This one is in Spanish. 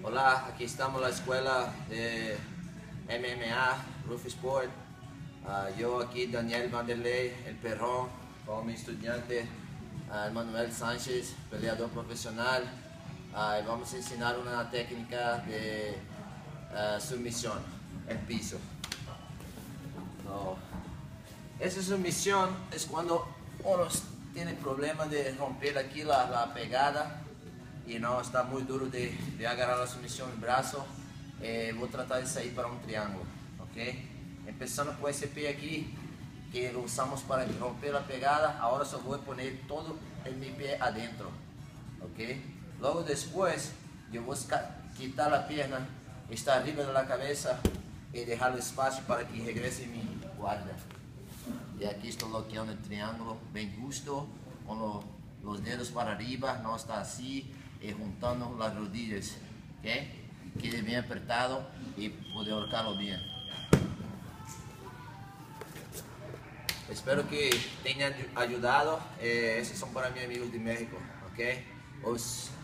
Hola, aquí estamos en la escuela de MMA, Roof Sport. Yo aquí, Daniel Vanderlei, el perrón, con mi estudiante Manuel Sánchez, peleador profesional. Y vamos a enseñar una técnica de sumisión en piso. Esa sumisión es cuando uno tiene problema de romper aquí la pegada y no está muy duro de agarrar la sumisión en el brazo. Voy a tratar de salir para un triángulo, ¿ok? Empezando con ese pie aquí que lo usamos para romper la pegada. Ahora solo voy a poner todo en mi pie adentro, ¿ok? Luego después yo voy a quitar la pierna, está arriba de la cabeza y dejar el espacio para que regrese mi guardia. Y aquí estoy bloqueando el triángulo bien justo, con los dedos para arriba, no está así, y juntando las rodillas, ¿ok? Quede bien apretado y poder ahorcarlo bien. Espero que tengan ayudado. Esos son para mis amigos de México, ¿ok?